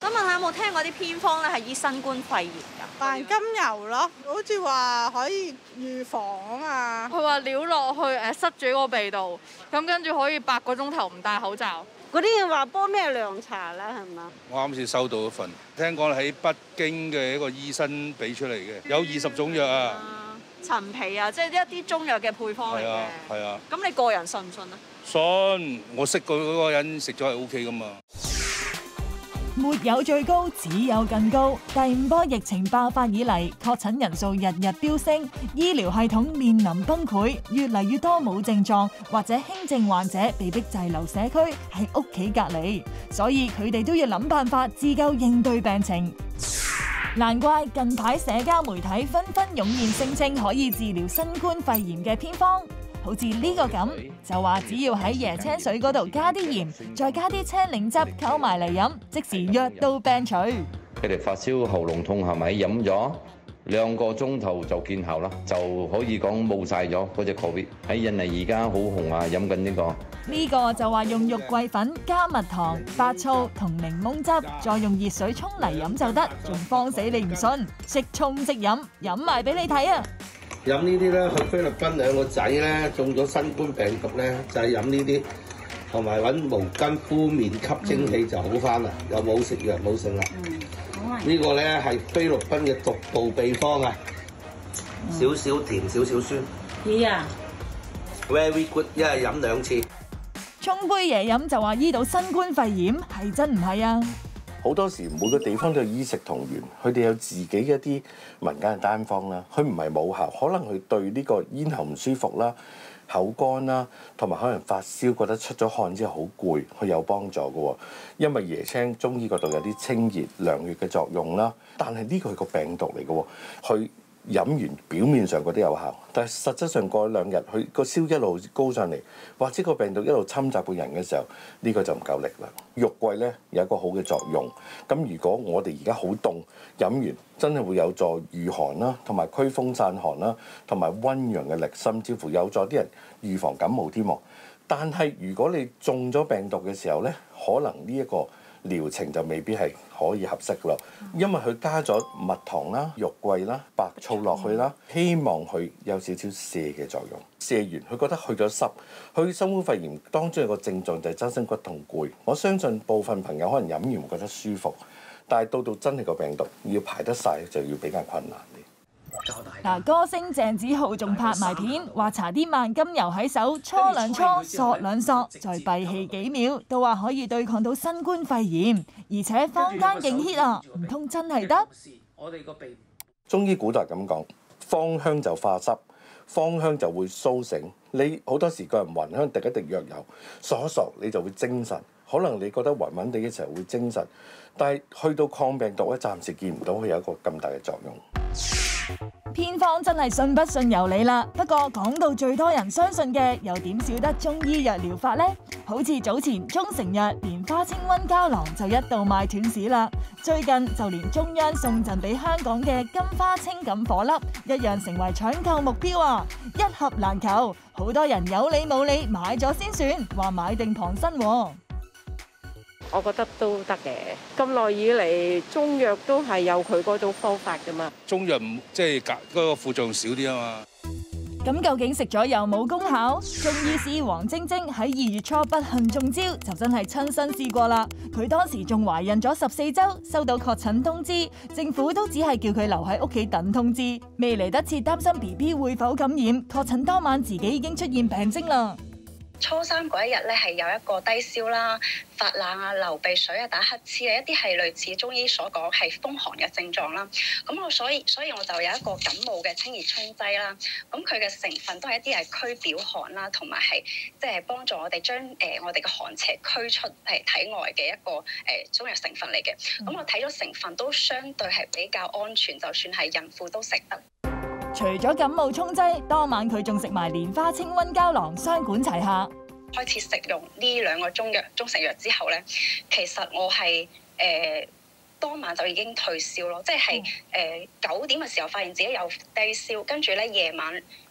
想問下有冇聽過啲偏方咧係醫新冠肺炎㗎？ 萬金油咯，好似話可以預防啊嘛。 佢話撩落去塞住個鼻度，咁跟住可以8個鐘頭唔戴口罩。 嗰啲話煲咩涼茶啦，係嘛？ 我啱先收到一份，聽講喺北京嘅一個醫生俾出嚟嘅，有20種藥啊。 陳皮啊，即係一啲中藥嘅配方嚟嘅。 係啊。 咁你個人信唔信啊？ 信，我識嗰個人食咗係 OK 噶嘛。 沒有最高，只有更高。第5波疫情爆發以嚟，確診人數日日飆升，醫療系統面臨崩潰，越嚟越多冇症狀或者輕症患者被逼滯留社區喺屋企隔離，所以佢哋都要諗辦法自救應對病情。難怪近排社交媒體紛紛湧現聲稱可以治療新冠肺炎嘅偏方。好似呢個咁，就話只要喺椰青水嗰度加啲鹽，再加啲青檸汁溝埋嚟飲，即時藥到病除。 佢哋發燒、喉嚨痛係咪飲咗2個鐘頭就見效啦？就可以講冇晒咗嗰隻 Covid。喺印尼而家好紅啊，飲緊呢個。 呢個就話用肉桂粉加蜜糖、白醋同檸檬汁，再用熱水沖嚟飲就得，仲慌死你唔信？即沖即飲，飲埋俾你睇啊！ 飲呢啲咧，去菲律賓2個仔咧中咗新冠病毒咧，就係飲呢啲，同埋揾毛巾敷面吸蒸氣就好翻啦，又冇食藥冇剩啦。呢個咧係菲律賓嘅獨步秘方啊，少少甜少少酸。 咦啊 ！Very good，一日飲2次。 沖杯嘢飲就話醫到新冠肺炎，係真唔係啊？ 好多時每個地方都有醫食同源，佢哋有自己一啲民間嘅單方啦。佢唔係冇效，可能佢對呢個咽喉唔舒服啦、口乾啦，同埋可能發燒，覺得出咗汗之後好攰，佢有幫助嘅喎。因為椰青中醫嗰度有啲清熱涼血嘅作用啦。但係呢個係個病毒嚟嘅喎，佢飲完表面上覺得有效，但係實質上過2日，佢個燒一路高上嚟，或者個病毒一路侵襲個人嘅時候，呢個就唔夠力啦。肉桂咧有一個好嘅作用，咁如果我哋而家好凍，飲完真係會有助御寒啦，同埋驅風散寒啦，同埋溫陽嘅力，甚至乎有助啲人預防感冒添喎。但係如果你中咗病毒嘅時候咧，可能呢一個療程就未必係可以合適咯，因為佢加咗蜜糖啦、肉桂啦、白醋落去啦，希望佢有少少瀉嘅作用。瀉完佢覺得去咗濕，佢新冠肺炎當中有個症狀就係周身骨痛攰。我相信部分朋友可能飲完會覺得舒服，但係到真係個病毒要排得晒，就要比較困難啲。 嗱，歌星鄭子豪仲拍埋片，話搽啲萬金油喺手，搓2搓，索2索，再閉氣幾秒，都話可以對抗到新冠肺炎，而且坊間勁 hit 啊，唔通真係得？ 中醫古代咁講，芳香就化濕，芳香就會甦醒。你好多時個人暈香，滴一滴藥油，索一索你就會精神。可能你覺得暈暈地嘅時候會精神，但係去到抗病毒咧，暫時見唔到佢有一個咁大嘅作用。 偏方真係信不信由你啦。不過講到最多人相信嘅，又點少得中醫藥療法呢？好似早前中成藥蓮花清瘟膠囊就一度賣斷市啦。最近就連中央送贈俾香港嘅金花清感顆粒，一樣成為搶購目標啊！一盒難求，好多人有理冇理買咗先算，話買定旁身喎。 我覺得都得嘅。咁耐以嚟，中藥都係有佢嗰種方法㗎嘛。 中藥唔即係嗰個副作用少啲啊嘛。 咁究竟食咗有冇功效？中醫師黃晶晶喺2月初不幸中招，就真係親身試過啦。佢當時仲懷孕咗14週，收到確診通知，政府都只係叫佢留喺屋企等通知，未嚟得切擔心 BB 會否感染。確診當晚自己已經出現病徵啦。 初3嗰一日咧係有一個低燒啦、發冷啊、流鼻水啊、打乞嗤啊，一啲係類似中醫所講係風寒嘅症狀啦。咁我所以我就有一個感冒嘅清熱沖劑啦。咁佢嘅成分都係一啲係驅表寒啦，同埋係即係幫助我哋將我哋嘅寒邪驅出體外嘅一個中藥成分嚟嘅。咁我睇咗成分都相對係比較安全，就算係孕婦都食得。 除咗感冒沖劑，當晚佢仲食埋蓮花清瘟膠囊，雙管齊下。 開始食用呢2個中成藥之後咧，其實我係當晚就已經退燒咯，即係9點嘅時候發現自己有低燒，跟住咧夜晚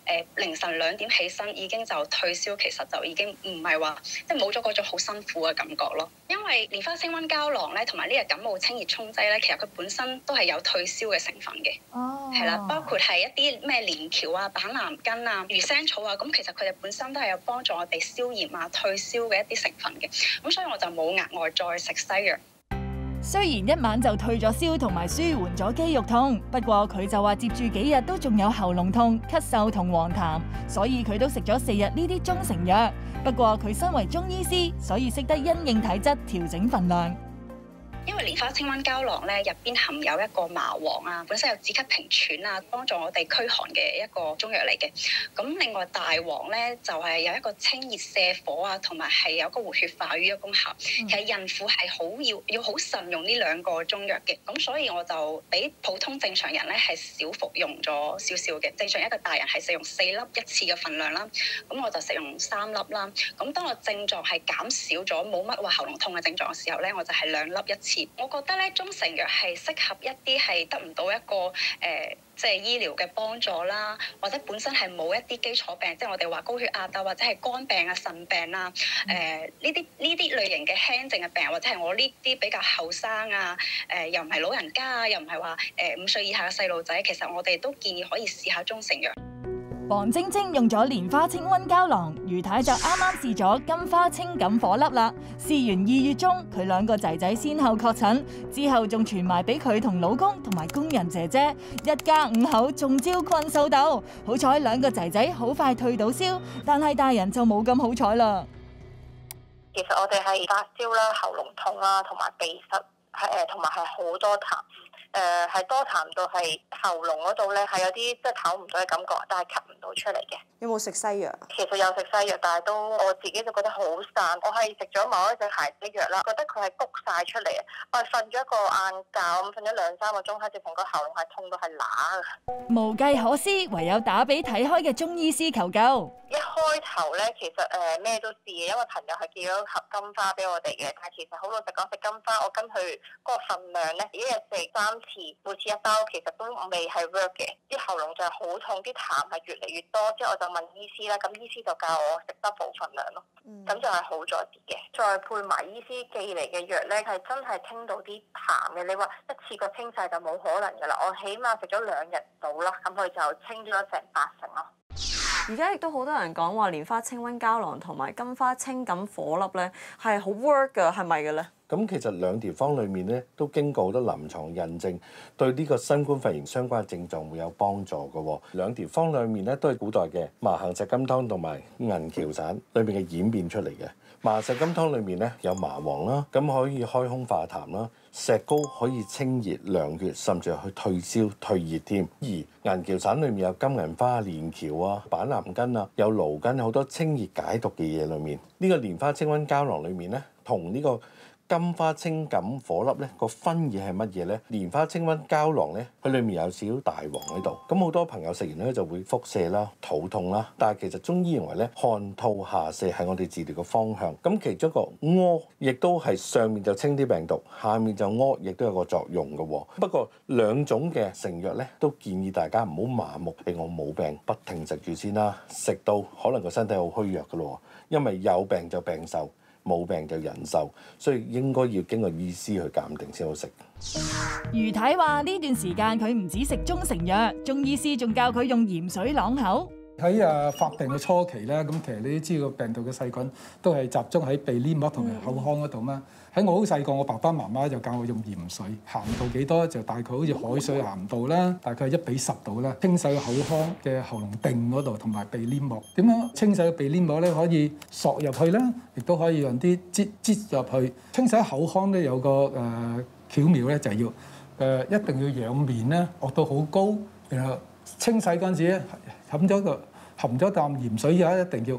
凌晨2點起身已經就退燒，其實就已經唔係話即係冇咗嗰種好辛苦嘅感覺咯。因為蓮花清瘟膠囊咧，同埋呢個感冒清熱沖劑咧，其實佢本身都係有退燒嘅成分嘅。係啦，包括係一啲咩連翹啊、板藍根啊、魚腥草啊，咁其實佢哋本身都係有幫助我哋消炎啊、退燒嘅一啲成分嘅。咁所以我就冇額外再食西藥。 雖然一晚就退咗燒同埋舒緩咗肌肉痛，不過佢就話接住幾日都仲有喉嚨痛、咳嗽同黃痰，所以佢都食咗4日呢啲中成藥。不過佢身為中醫師，所以識得因應體質調整份量。 因為蓮花清瘟膠囊咧入邊含有一個麻黃啊，本身有止咳平喘啊，幫助我哋驅寒嘅一個中藥嚟嘅。咁另外大黃咧就係有一個清熱瀉火啊，同埋係有一個活血化瘀嘅功效。其實孕婦係要好慎用呢2個中藥嘅。咁所以我就比普通正常人咧係少服用咗少少嘅。正常一個大人係食用4粒1次嘅份量啦，咁我就食用3粒啦。咁當我症狀係減少咗，冇乜話喉嚨痛嘅症狀嘅時候咧，我就係2粒1次。我覺得咧中成藥係適合一啲係得唔到一個即係醫療嘅幫助啦，或者本身係冇一啲基礎病，即係我哋話高血壓啊，或者係肝病啊、腎病啊，呢啲類型嘅輕症嘅病，或者係我呢啲比較後生啊，又唔係老人家啊，又唔係話5歲以下嘅細路仔，其實我哋都建議可以試下中成藥。 黃晶晶用咗蓮花清瘟膠囊，余太就啱啱試咗金花清感顆粒啦。試完2月中，佢2個仔仔先後確診，之後仲傳埋俾佢同老公同埋工人姐姐，一家5口中招困獸鬥。好彩2個仔仔好快退到燒，但係大人就冇咁好彩啦。 其實我哋係發燒啦、喉嚨痛啦，同埋鼻塞，同埋係好多痰。係多痰到係喉嚨嗰度咧，係有啲即係唞唔到嘅感覺，但係吸唔到出嚟嘅。 有冇食西藥？ 其實有食西藥，但係都我自己就覺得好散。我係食咗某一隻孩子藥啦，覺得佢係谷晒出嚟啊！我係瞓咗一個晏覺，咁瞓咗2-3個鐘，喺直情個喉嚨係痛到係乸嘅。 無計可施，唯有打俾睇開嘅中醫師求救。 一開頭咧，其實咩都試嘅，因為朋友係寄咗盒金花俾我哋嘅，但係其實好老實講，食金花我跟佢嗰個份量咧，1日食3次，每次1包，其實都未係 work 嘅。啲喉嚨就係好痛，啲痰係越嚟越多，之後我就問醫師啦，咁醫師就教我食double份量咯，咁就係好咗啲嘅。再配埋醫師寄嚟嘅藥咧，係真係清到啲痰嘅。你話一次過清晒就冇可能㗎啦，我起碼食咗2日到啦，咁佢就清咗成80%咯。 而家亦都好多人講話蓮花清瘟膠囊同埋金花清感顆粒咧係好 work 㗎，係咪嘅咧？ 咁其實2條方裏面咧都經過好多臨床印證，對呢個新冠肺炎相關嘅症狀會有幫助嘅。2條方裏面咧都係古代嘅麻杏石金湯同埋銀翹散裏面嘅演變出嚟嘅。麻石金湯裏面咧有麻黃啦，咁可以開胸化痰啦；石膏可以清熱涼血，甚至係去退燒退熱添。而銀翹散裏面有金銀花、連翹啊、板藍根啊，有蘆根，好多清熱解毒嘅嘢裏面。呢個蓮花清瘟膠囊裏面咧，同呢個金花清感顆粒咧個分野係乜嘢咧？蓮花清瘟膠囊咧，佢裏面有少少大黃喺度，咁好多朋友食完咧就會腹瀉啦、肚痛啦。但係其實中醫認為咧，汗吐下瀉係我哋治療嘅方向。咁其中一個屙，亦都係上面就清啲病毒，下面就屙，亦都有個作用嘅。不過2種嘅成藥咧，都建議大家唔好麻木，我冇病不停食住先啦，食到可能個身體好虛弱嘅咯，因為有病就病壽。冇病就人壽，所以應該要經過醫師去鑑定先好食。 余太話呢段時間佢唔止食中成藥，中醫師仲教佢用鹽水啷口。 喺發病嘅初期咧，咁其實你都知道病毒嘅細菌都係集中喺鼻黏膜同埋口腔嗰度嘛。喺我好細個，我爸爸媽媽就教我用鹽水，鹹度幾多就大概好似海水鹹度啦，大概1:10度啦。清洗口腔嘅喉嚨定嗰度同埋鼻黏膜。點樣清洗鼻黏膜咧？可以索入去啦，亦都可以用啲擠入去。清洗口腔咧有個巧妙咧，就係要一定要仰面咧，落到好高，然後清洗嗰陣時咧含咗啖鹽水之後，一定要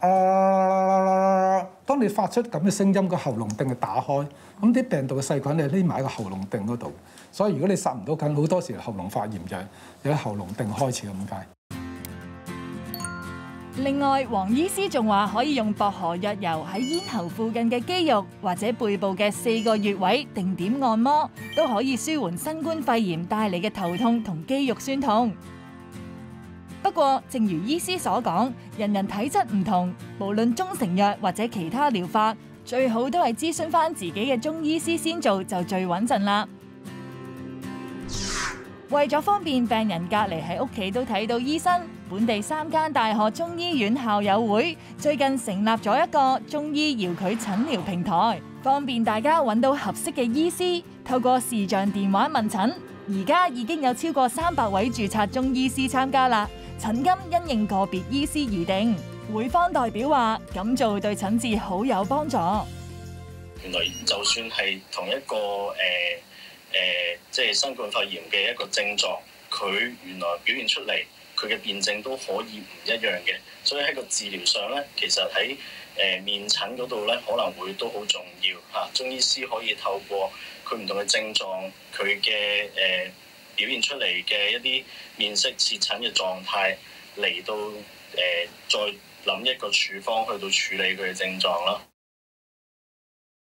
當你發出咁嘅聲音，個喉嚨定係打開，咁啲病毒嘅細菌咧匿埋喺個喉嚨定嗰度，所以如果你殺唔到菌，好多時喉嚨發炎就係由喉嚨定開始咁解。 另外，黃醫師仲話可以用薄荷藥油喺咽喉附近嘅肌肉或者背部嘅4個穴位定點按摩，都可以舒緩新冠肺炎帶嚟嘅頭痛同肌肉痠痛。 不過，正如醫師所講，人人體質唔同，無論中成藥或者其他療法，最好都係諮詢返自己嘅中醫師先做就最穩陣啦。為咗方便病人隔離喺屋企都睇到醫生，本地3間大學中醫院校友會最近成立咗一個中醫遙距診療平台，方便大家揾到合適嘅醫師，透過視像電話問診。而家已經有超過300位註冊中醫師參加啦，診金因應個別醫師而定。會方代表話：咁做對診治好有幫助。 原來就算係同一個即係新冠肺炎嘅一個症狀，佢原來表現出嚟佢嘅辨證都可以唔一樣嘅，所以喺個治療上咧，其實喺面診嗰度咧，可能會都好重要嚇。中醫師可以透過佢唔同嘅症狀，佢嘅表現出嚟嘅一啲面色、切診嘅狀態嚟到再諗一個處方去到處理佢嘅症狀啦。